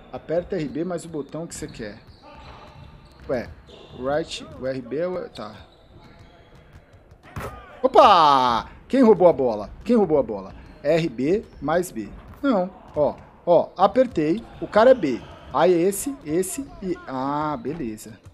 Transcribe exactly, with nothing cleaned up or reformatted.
Aperta R B mais o botão que você quer. Ué, right, o R B é o... Tá. Opa! Quem roubou a bola? Quem roubou a bola? R B mais B. Não, ó. Ó, apertei. O cara é B. Aí esse, esse e... Ah, beleza.